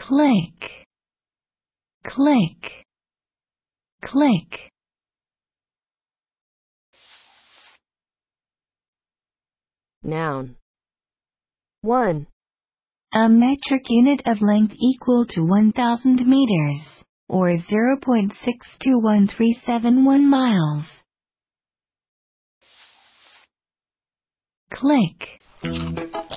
click, click, click. Noun. 1. A metric unit of length equal to 1,000 meters, or 0.621371 miles. Click.